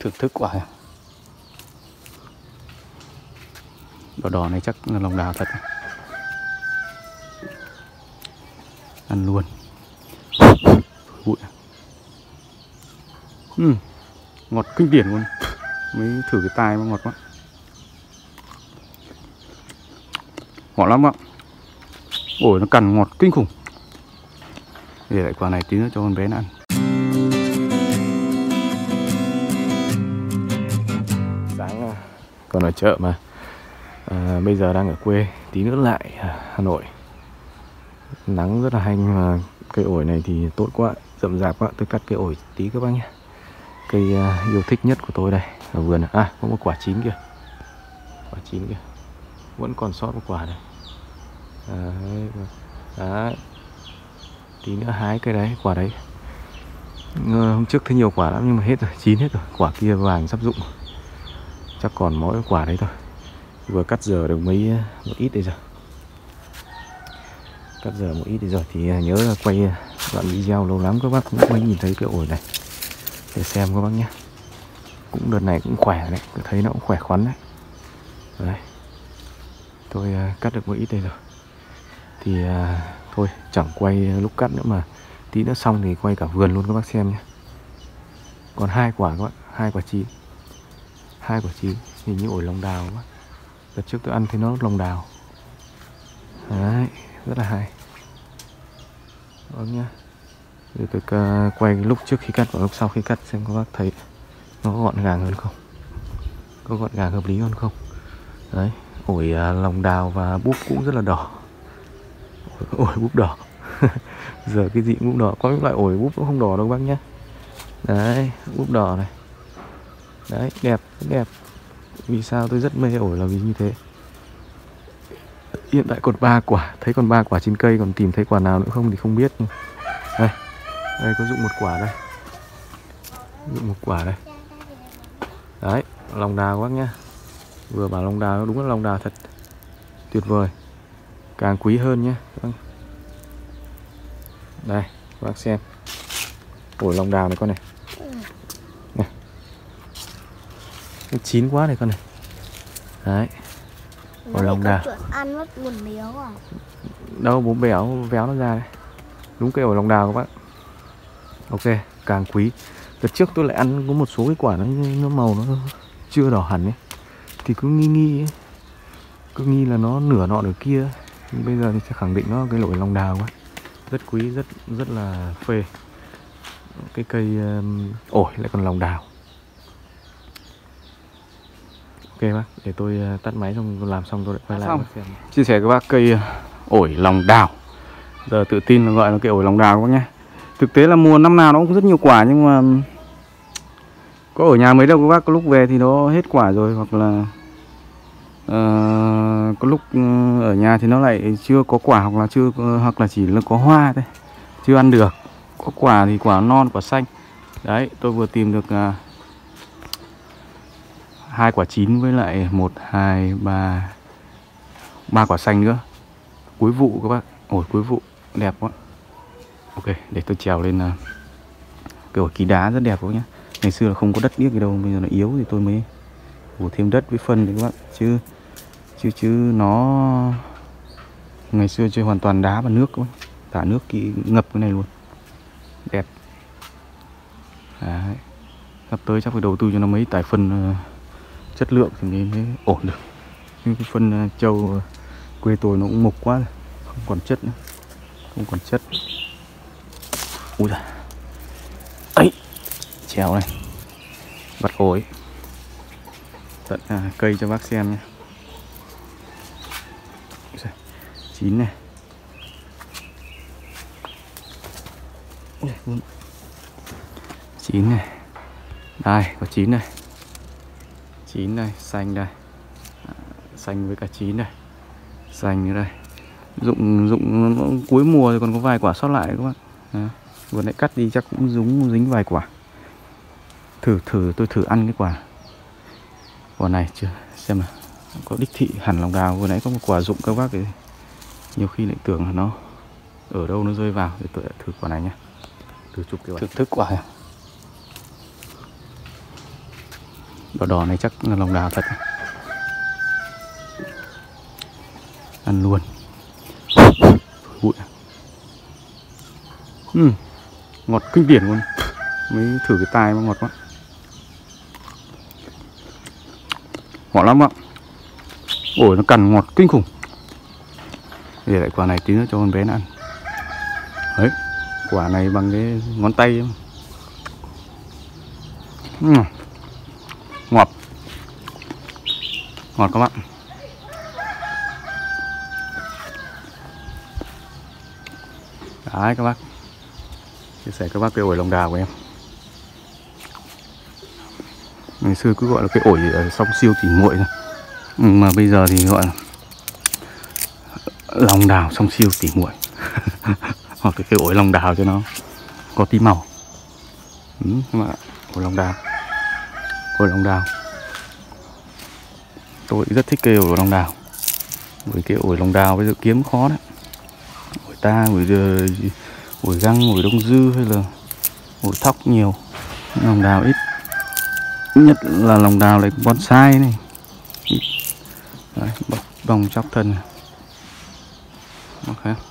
Thưởng thức quả đỏ đỏ này chắc là lòng đào thật. Ăn luôn. Bụi. Ngọt kinh điển luôn. Mới thử cái tai mà ngọt quá. Ngọt lắm ạ. Ổi nó cằn ngọt kinh khủng. Để lại quả này tí nữa cho con bé nó ăn. Sáng còn ở chợ mà bây giờ đang ở quê, tí nữa lại Hà Nội. Nắng rất là hanh mà cây ổi này thì tốt quá, rậm rạp quá. Tôi cắt cây ổi tí các bác nhé. Cây yêu thích nhất của tôi đây ở vườn. Có một quả chín kìa. Quả chín kìa. Vẫn còn sót một quả này. Đấy. Tí nữa hái cây đấy, quả đấy. Hôm trước thấy nhiều quả lắm nhưng mà hết rồi, chín hết rồi. Quả kia vàng sắp rụng. Chắc còn mỗi quả đấy thôi. Vừa cắt dở được một ít đây rồi. Cắt dở một ít đây rồi thì nhớ là quay đoạn video lâu lắm các bác cũng mới nhìn thấy cái ổi này. Để xem các bác nhé. Cũng đợt này cũng khỏe đấy, tôi thấy nó cũng khỏe khoắn đấy. Đấy. Tôi cắt được một ít đây rồi. Thì thôi chẳng quay lúc cắt nữa mà tí nữa xong thì quay cả vườn luôn các bác xem nhé. Còn 2 quả các bạn, 2 quả chín. 2 quả chín, hình như ổi lòng đào quá. Đợt trước tôi ăn thấy nó lòng đào. Đấy, rất là hay. Đó nhá. Rồi tôi quay lúc trước khi cắt và lúc sau khi cắt xem các bác thấy nó có gọn gàng hơn không, có gọn gàng hợp lý hơn không. Đấy, ổi lòng đào và búp cũng rất là đỏ. Ổi búp đỏ. Giờ cái gì cũng búp đỏ. Có những loại ổi búp cũng không đỏ đâu bác nhé. Đấy, búp đỏ này. Đấy, đẹp, rất đẹp. Vì sao tôi rất mê ổi là vì như thế. Hiện tại còn 3 quả. Thấy còn 3 quả trên cây. Còn tìm thấy quả nào nữa không thì không biết. Đây, đây có dụng một quả đây. Dụng một quả đây. Đấy, lòng đào các bác nhá. Vừa bảo lòng đào, đúng là lòng đào thật. Tuyệt vời. Càng quý hơn nhé. Đây, các bác xem. Ổi lòng đào này con này. Này. Nó chín quá này con này. Đấy. Ổi lòng đào. Ăn mất buồn béo à? Đâu, bố béo véo nó ra đấy. Đúng cây ổi lòng đào các bác. Ok, càng quý. Đợt trước tôi lại ăn có một số cái quả nó màu nó chưa đỏ hẳn ấy. Thì cứ nghi ấy. Cứ nghi là nó nửa nọ nửa kia. Nhưng bây giờ thì sẽ khẳng định nó cái ổi lòng đào quá. Rất quý, rất là phê. Cái cây ổi lại còn lòng đào. Ok bác, để tôi tắt máy xong làm xong tôi lại quay lại bác xem. Chia sẻ với các bác cây ổi lòng đào. Giờ tự tin là gọi là cây ổi lòng đào các bác nhé. Thực tế là mùa năm nào nó cũng rất nhiều quả nhưng mà có ở nhà mấy đâu các bác, có lúc về thì nó hết quả rồi, hoặc là có lúc ở nhà thì nó lại chưa có quả, hoặc là chỉ là có hoa thôi, chưa ăn được. Có quả thì quả non, quả xanh. Đấy, tôi vừa tìm được 2 quả chín với lại 1, 2, 3 quả xanh nữa. Cuối vụ các bác. Ổi cuối vụ đẹp quá. Ok, để tôi trèo lên cái ổi ký đá rất đẹp quá nhá. Ngày xưa là không có đất điếc gì đâu, bây giờ nó yếu thì tôi mới phủ thêm đất với phân đấy các bạn. Chứ nó ngày xưa chơi hoàn toàn đá và nước các bạn. Thả nước ngập cái này luôn. Đẹp. Đấy. Sắp tới chắc phải đầu tư cho nó mấy tải phân chất lượng thì mới ổn được. Nhưng cái phân trâu quê tôi nó cũng mục quá rồi. Không còn chất nữa. Không còn chất. Úi giời. Ấy, trèo này. Bắt ổi. Tận cây cho bác xem nhé. Chín này. Chín này. Đây, có chín này. Chín đây, xanh đây. Xanh với cả chín đây. Xanh nữa đây. Dụng cuối mùa thì còn có vài quả sót lại các bạn. Vừa nãy cắt đi chắc cũng dính vài quả. Tôi thử ăn cái quả này chưa, xem nào có đích thị hẳn lòng đào. Vừa nãy có một quả rụng các bác thì nhiều khi lại tưởng là nó ở đâu nó rơi vào. Để tôi lại thử quả này nhé. Thử chụp cái quả. Thức quả này. Đỏ đỏ này chắc là lòng đào thật. Ăn luôn. Bụi. Ngọt kinh điển luôn. Mới thử cái tai mà ngọt quá. Ngọt lắm ạ. Ổi nó cằn ngọt kinh khủng. Để lại quả này tí nữa cho con bé nó ăn. Đấy, quả này bằng cái ngón tay. Ngọt. Ngọt các bạn. Đấy các bác. Chia sẻ các bác cái ổi lòng đào của em. Ngày xưa cứ gọi là cái ổi ở Song Siêu Tỉ Muội thôi. Mà bây giờ thì gọi là lòng đào Song Siêu Tỉ Muội. Hoặc cái ổi lòng đào cho nó có tí màu. Các bạn, ổi lòng đào. Ổi lòng đào. Tôi rất thích cây ổi lòng đào. Bởi cái ổi lòng đào bây giờ kiếm khó đấy. Ổi ta, ổi găng, ổi đông dư hay là ổi thóc nhiều. Lòng đào ít. Nhất là lòng đào lại bonsai này. Đấy, bông chóc thân này. Ok.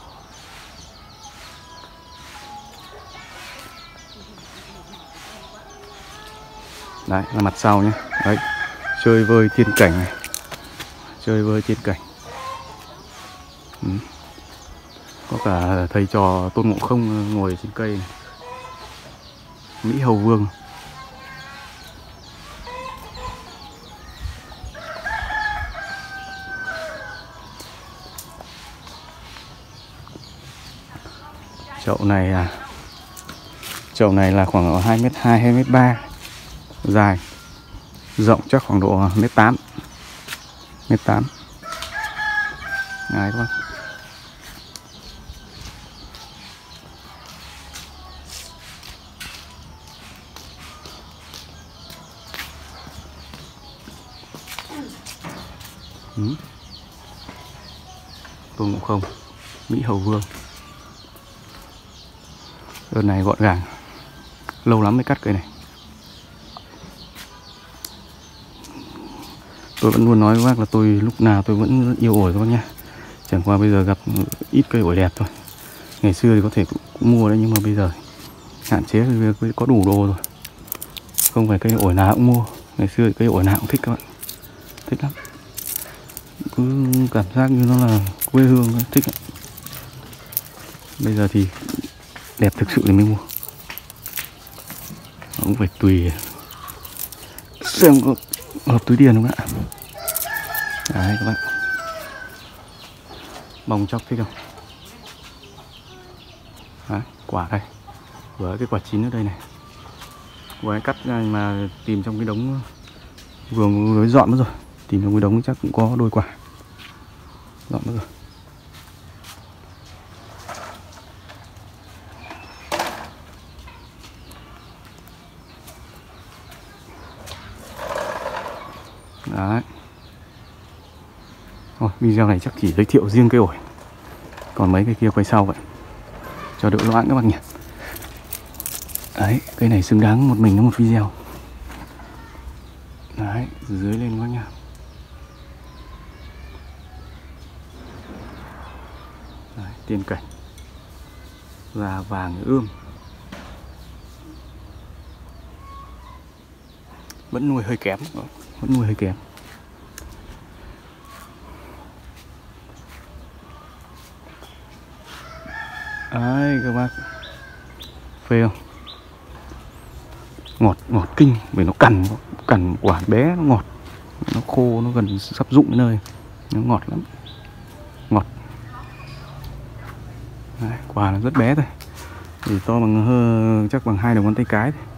Đấy là mặt sau nhé. Đấy, chơi vơi thiên cảnh này. Chơi vơi thiên cảnh. Có cả thầy trò Tôn Ngộ Không ngồi trên cây này. Mỹ Hầu Vương. Chậu này là khoảng 2m2, 2m3 dài, rộng chắc khoảng độ 1m8. Đấy các bác. Tôn Ngộ Không, Mỹ Hầu Vương. Đợt này gọn gàng. Lâu lắm mới cắt cây này. Tôi vẫn luôn nói với bác là tôi lúc nào tôi vẫn yêu ổi các bác nha. Chẳng qua bây giờ gặp ít cây ổi đẹp thôi. Ngày xưa thì có thể cũng mua đấy, nhưng mà bây giờ hạn chế vì có đủ đồ rồi. Không phải cây ổi nào cũng mua. Ngày xưa thì cây ổi nào cũng thích các bạn. Thích lắm. Cứ cảm giác như nó là quê hương, thích lắm. Bây giờ thì đẹp thực sự thì mới mua. Cũng phải tùy xem có hợp túi tiền không ạ. Đấy các bạn. Bông chóc thích không? Đấy, quả đây. Với cái quả chín ở đây này. Với cắt ra mà tìm trong cái đống vừa dọn mất rồi. Tìm trong cái đống chắc cũng có đôi quả. Dọn mất rồi. Đấy. Thôi, video này chắc chỉ giới thiệu riêng cây ổi. Còn mấy cây kia quay sau vậy. Cho đỡ loãng các bạn nhỉ. Đấy, cây này xứng đáng một mình nó một video. Đấy, dưới lên các nha. Đấy, tiên cảnh. Da vàng ươm. Vẫn nuôi hơi kém. Vẫn nuôi hơi kém. Đấy các bác. Phê không? Ngọt kinh. Vì nó cằn quả bé nó ngọt. Nó khô, nó gần sắp rụng cái nơi. Nó ngọt lắm. Ngọt. Đấy, quả nó rất bé thôi. Thì to bằng chắc bằng 2 đầu ngón tay cái thôi.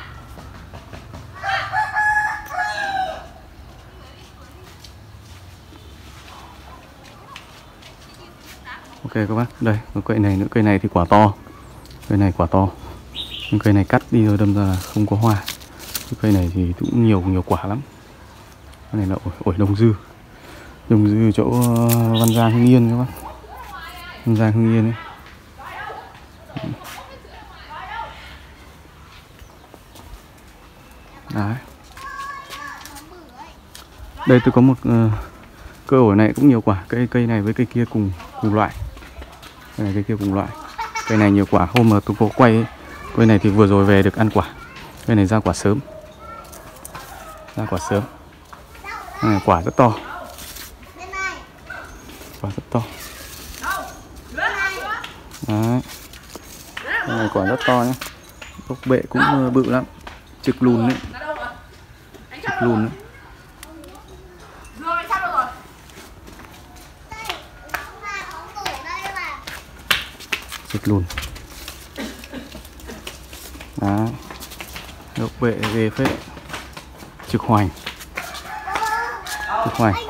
Ok các bác, đây, cây này nữa, cây này thì quả to. Cây này quả to. Nhưng cây này cắt đi rồi đâm ra là không có hoa. Cây này thì cũng nhiều quả lắm. Cái này là ổi đông dư. Đông dư chỗ Văn Giang Hưng Yên các bác. Văn Giang Hưng Yên ấy. Đấy. Đây tôi có một cây ổi này cũng nhiều quả. Cây này với cây kia cùng loại. Cây này cây kia cùng loại. Cây này nhiều quả. Hôm mà tôi có quay ấy, cây này thì vừa rồi về được ăn quả. Cây này ra quả sớm. Ra quả sớm. Này, quả rất to. Quả rất to. Đấy. Cây này quả rất to nhé. Gốc bệ cũng bự lắm. Trực lùn đấy. Trực lùn đấy. Trực lùn. Đấy. Gốc bệ ghê phết. Trực hoành. Trực hoành.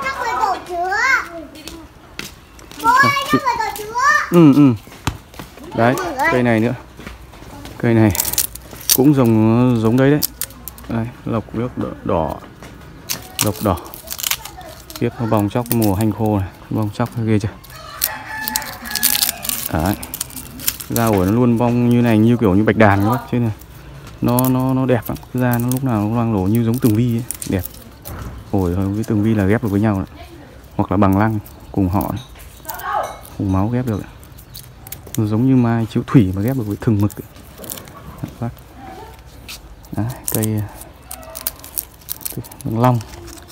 Đấy, cây này nữa. Cây này cũng giống đấy đấy. Đây, lộc nước đỏ. Lộc đỏ. Tiếp nó bong chóc mùa hanh khô này, bong chóc ghê chưa. Đấy. Da ổi nó luôn bong như này, như kiểu như bạch đàn các bác, chứ này. Nó đẹp lắm, da nó lúc nào nó loang lổ như giống tường vi ấy. Đẹp. Ổi với tường vi là ghép được với nhau đấy. Hoặc là bằng lăng cùng họ đấy. Cùng máu ghép được. Nó giống như mai chiếu thủy mà ghép được với thừng mực. Đấy, cây bằng long.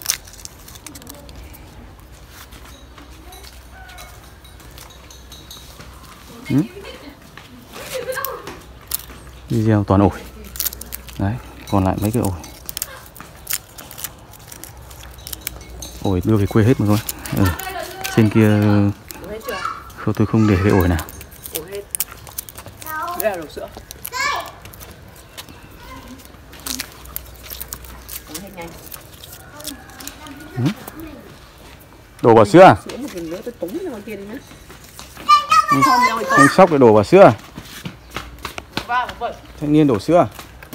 Video toàn ổi. Đấy, còn lại mấy cái ổi. Ổi đưa về quê hết mà thôi. Trên kia tôi không để cái ổi nào. Đây là đổ sữa. Đổ vào sữa à? Anh sóc để đổ vào sữa. Thanh niên đổ sữa.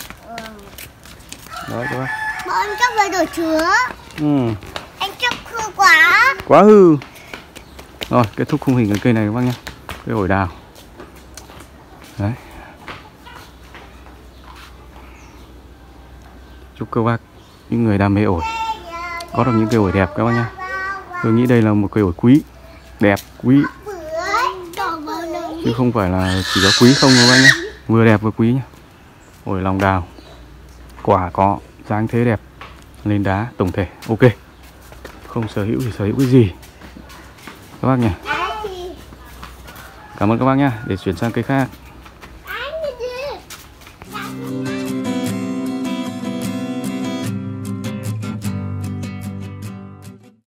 Đấy các bác. Bọn anh chắc phải đổ sữa. Anh chắc hư quá. Quá hư. Rồi, kết thúc khung hình cái cây này các bác nhé. Cây ổi đào. Đấy. Chúc các bác, những người đam mê ổi, có được những cây ổi đẹp các bác nhé. Tôi nghĩ đây là một cây ổi quý, đẹp, quý. Chứ không phải là chỉ có quý không các bác nhé. Vừa đẹp vừa quý nhé. Ổi lòng đào. Quả có, dáng thế đẹp. Lên đá, tổng thể, ok. Không sở hữu thì sở hữu cái gì các bác nhỉ. Cảm ơn các bác nhé. Để chuyển sang cây khác.